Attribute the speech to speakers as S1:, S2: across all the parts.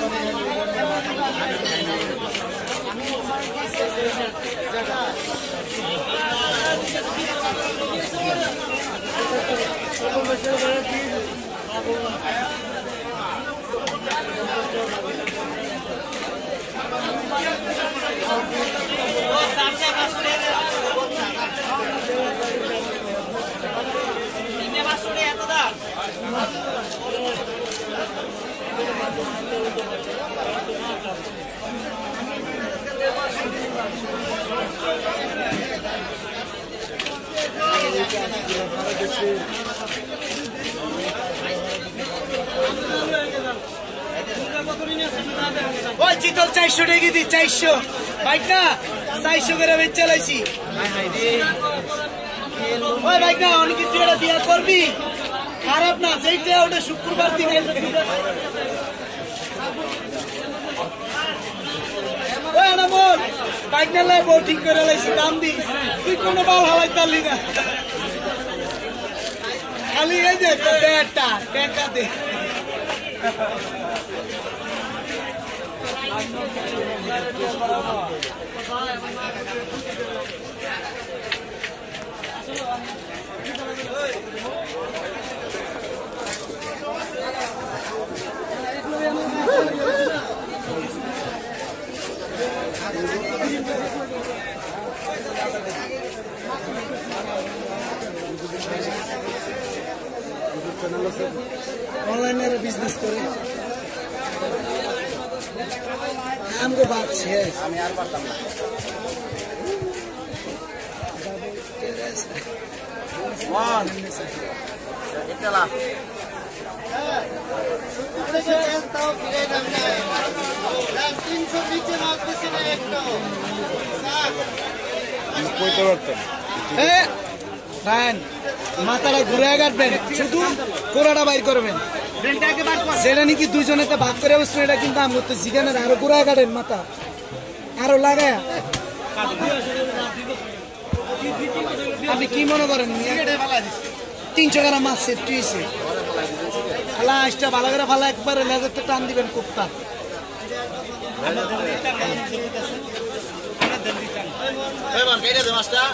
S1: ওই চিতল 400 টাকা দি 400 বাইক না 400 করে বেচ চালাইছি ওই বাইক না অনেক কিছু এটা দিয়া করবি খারাপ না যেইটা ওটা শুক্রবার দিন ওই আনামল বাইক না লাই বউ ঠিক করে লাইছি দাম দি তুই কোনো বাল হালাই তালি না খালি এই যে ব্যাটটা টাকা দে অনলাইনে বিজনেস করে আমগো বাদ শেষ আমি আর পারতাম না ওয়ান এটালা তাও ফিরে দাম নাই 300 নিচে মারতেছে না একদম স্যার কইতে পারতেন মাথাটা ঘুরে কাটবেন শুধু কোড়াটা বাইর করবেন সেটা নাকি দুইজনেতে ভাগ করে বসছেন এটা কিন্তু আমি করতে শিখেন আরো ঘুরে কাটেন মাথা আরো লাগায় আপনি কি মনে করেন 300 গ্রাম মাছ সেফটি হয়েছে লাস্টটা ভালো করে ভালো একবারে লেজারটা টান দিবেন কুপ্তা মাছটা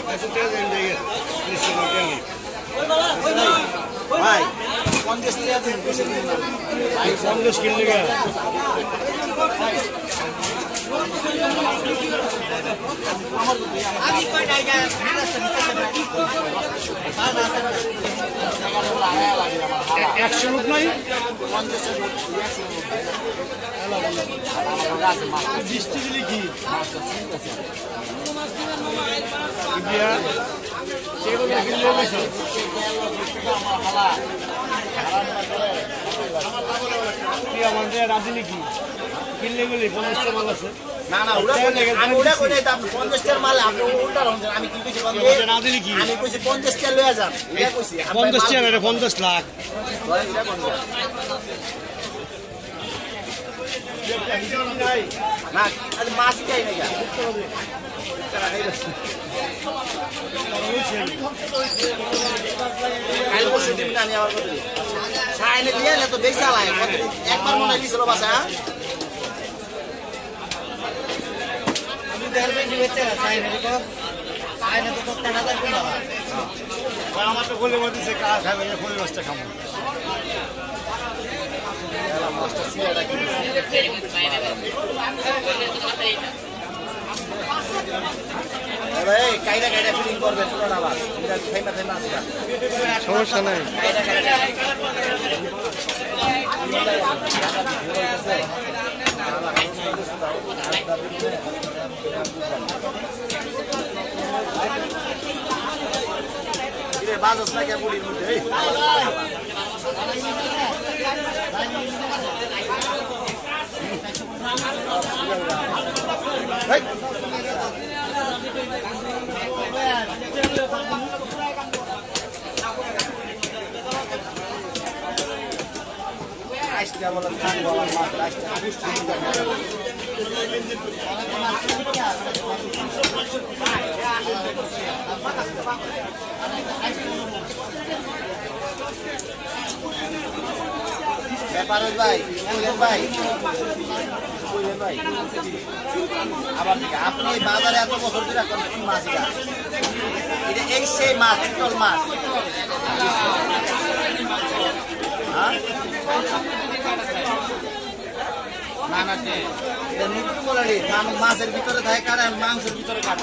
S2: ভাই 50 টাকা দিন, বেশি দিন না ভাই। 50 কিনলে গা আমি কই টাকা একশো লোক নাই, 50 বৃষ্টি দিলে কি রাজি নাকি কিনলে গেলে 50 মাল আছে। না না আমি ওটা কই নাই, 50 টাকার মাল আপনি উল্টা রঙের। আমি কি কইছি রাজি নাকি, আমি কইছি 50 টাকা লইয়া যান, এটা কইছি 50 টাকা না 50 লাখ। না আরে মাছ চাই না কাল বসে দিন আমি আবার কত সাইনে দিয়ে না তো বেশি চালায় একবার মনে দিছিল বাসা আমি দেখবেন যে বেচে না সাইনে তো সাইনে তো 10,000 কিলো আমার তো বলে বলতেছে কাজ খাবে না ফুল মাছটা খাবো মাছটা সিয়াটা কি এই কাইরা কাইরা ফিলিং করবেন পুরো না বাস এটা খাইমা খাইমা আছে সমস্যা নাই কাইরা কাইরা ইরে বাজস না কে বুড়ির মধ্যে এই আজকে বলা খান বলা মাছ আজকে ব্যাপার ভাই ভাই ভাই আবার আপনি বাজারে এত বছর ধরে কোন মাছ এটা এই সেই মাছ চিতল মাছ না না মৃত্যু বলে মাছের ভিতরে থাকে কারণ মাংসের ভিতরে কাটে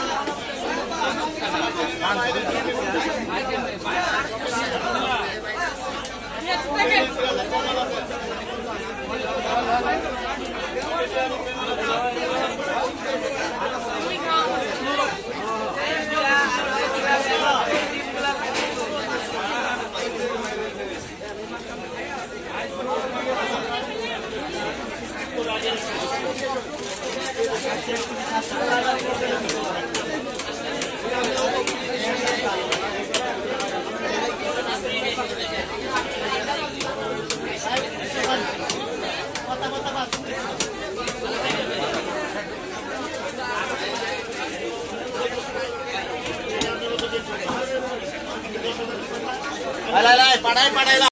S2: পাড়ায়